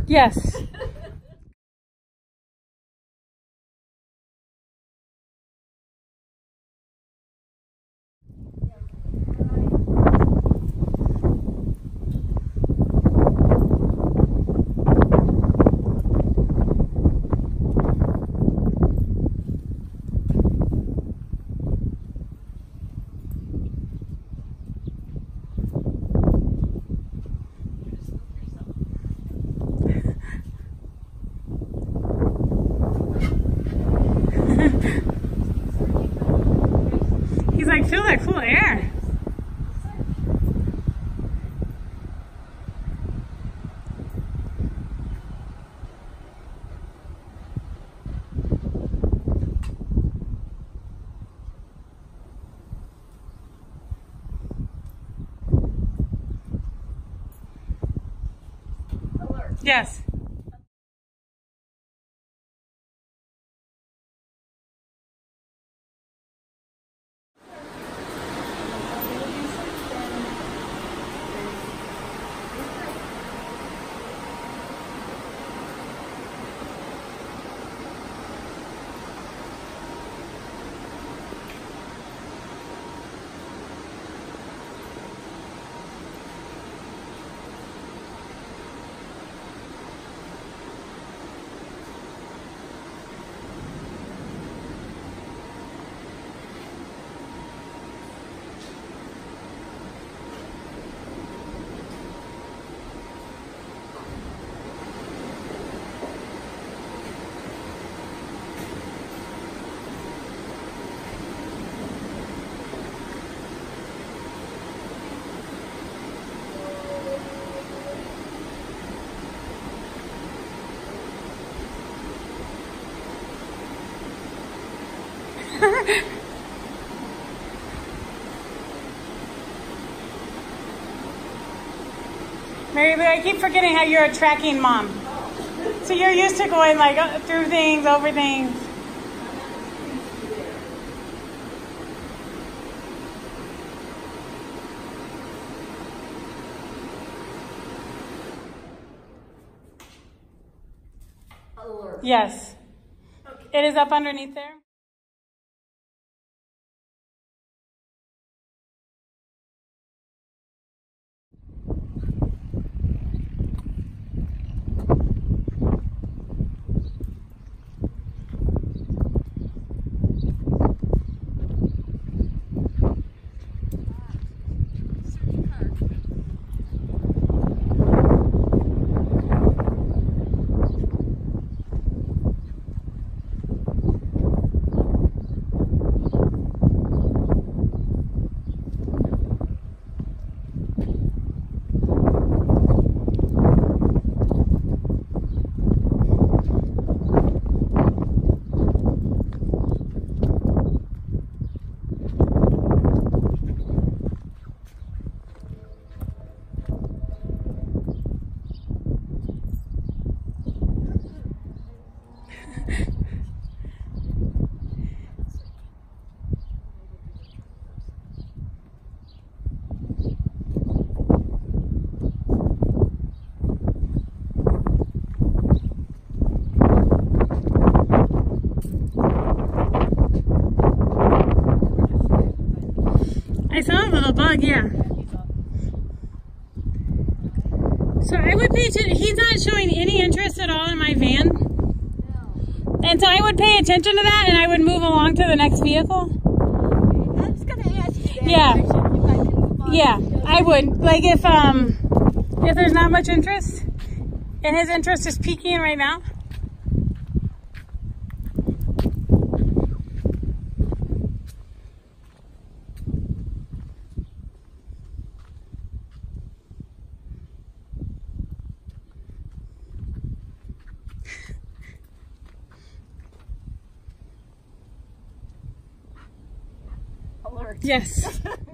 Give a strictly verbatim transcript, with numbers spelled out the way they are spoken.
Yes. He's like, feel that cool air. Alert. Yes. Mary Lou, I keep forgetting how you're a tracking mom. So you're used to going like through things, over things. Alert. Yes. Okay. It is up underneath there. I saw a little bug, yeah. So I would pay attention. He's not showing any interest at all in my van. And so I would pay attention to that and I would move along to the next vehicle. I was going to ask you that. Yeah. If I could move on. Yeah, I would. Like if um if there's not much interest and his interest is peaking right now. Alert. Yes.